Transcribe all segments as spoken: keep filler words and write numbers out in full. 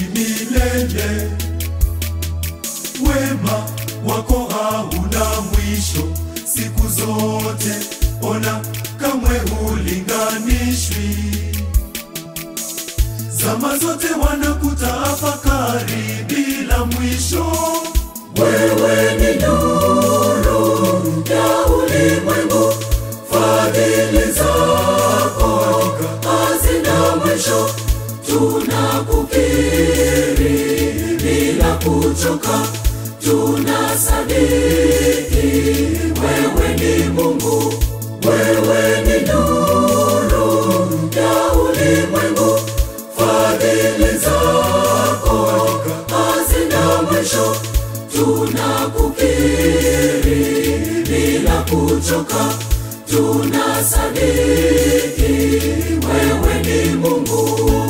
hauishi milele, wema wako hauna mwisho siku zote, ona kamwe hulinganishwi. Zama zote wanakutafakari bila mwisho. Wewe ni nuru ya ulimwengu, fadhili zako hazina mwisho. Tunakukiri bila kuchoka, tunasadiki wewe ni Mungu. Wewe ni nuru ya ulimwengu, fadhili zako hazina mwisho. Tunakukiri bila kuchoka, tunasadiki wewe ni Mungu.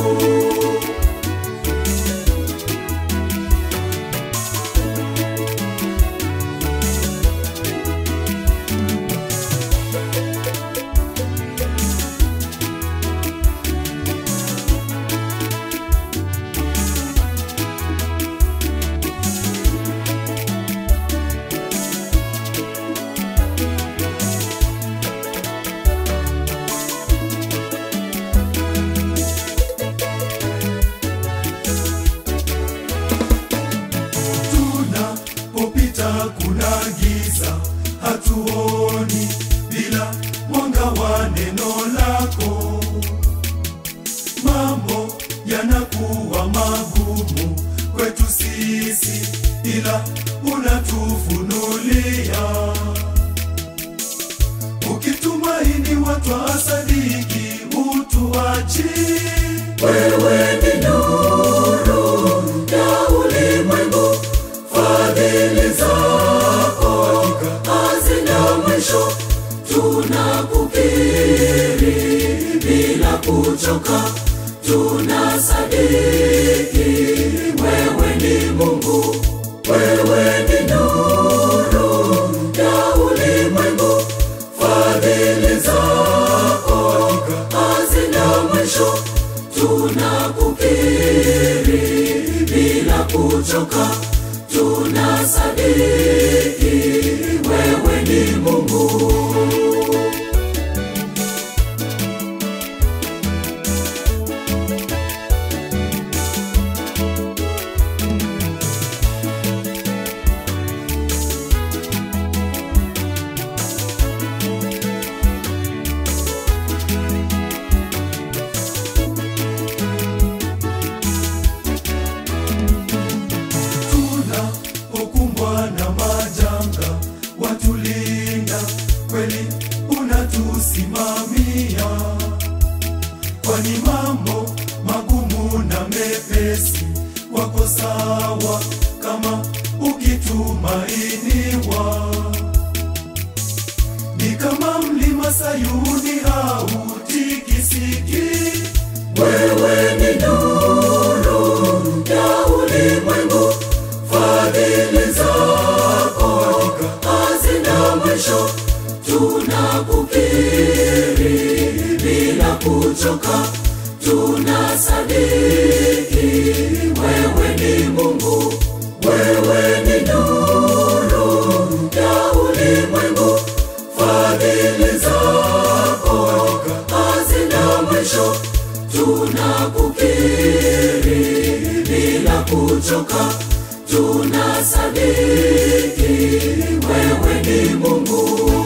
Kuna giza, hatuoni bila mwanga wa neno lako. Mambo yanakuwa magumu kwetu sisi, ila unatufunulia. Ukitumaini watu asadiki, utuachi. Wewe ni nuru ya ulimwengu, fadhili zako hazina mwisho. Tunakukiri bila kuchoka, tunasadiki wewe ni Mungu. Wewe ni nuru ya ulimwengu, fadhili zako hazina mwisho. Tunakukiri bila kuchoka, tunasadiki wewe ni Mungu. Na majanga watulinda, kweli unatusimamia. Kwani mambo magumu na mepesi wako sawa kama ukitumainiwa. Ni kama mlima Sayuni hautikisiki. Wewe ni nuru ya ulimwengu, fadhili zako hazina mwisho. Tunakukiri bila kuchoka, tunasadiki wewe ni Mungu. Wewe ni nuru ya ulimwengu, fadhili zako hazina mwisho. Tunakukiri bila kuchoka, tunasadiki wewe ni Mungu.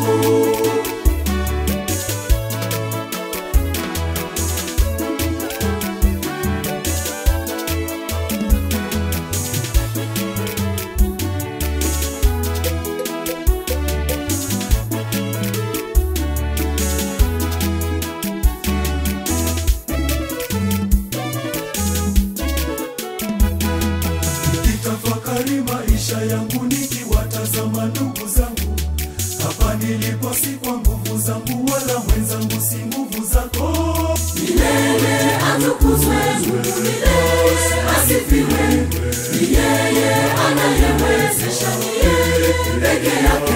Nikitafakari maisha yangu, nikiwatazama ndugu zangu, hapa nilipo si kwa nguvu zangu wala mwenzangu, si nguvu zako. Milele atukuzwe Mungu, milele asifiwe. Ni yeye anayewezesha, ni yeye peke yake